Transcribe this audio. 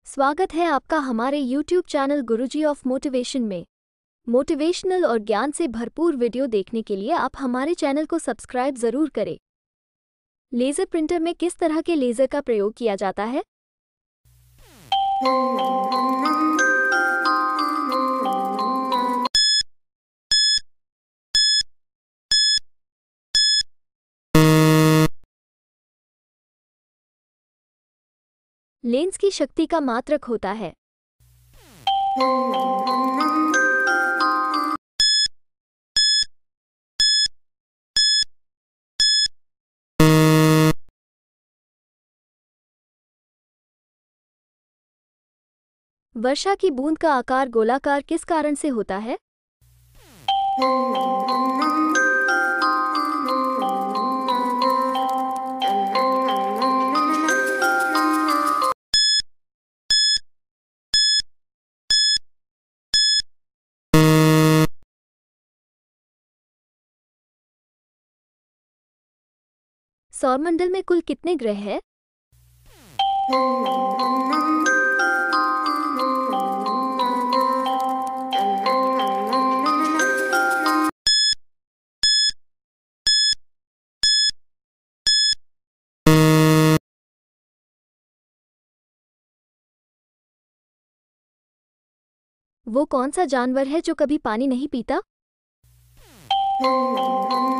स्वागत है आपका हमारे YouTube channel Guruji of motivation में। मोटिवेशनल और ज्ञान से भरपूर वीडियो देखने के लिए आप हमारे चैनल को सब्सक्राइब ज़रूर करें। लेज़र प्रिंटर में किस तरह के लेज़र का प्रयोग किया जाता है? लेंस की शक्ति का मात्रक होता है। वर्षा की बूंद का आकार गोलाकार किस कारण से होता है? सौरमंडल में कुल कितने ग्रह हैं? वो कौन सा जानवर है जो कभी पानी नहीं पीता?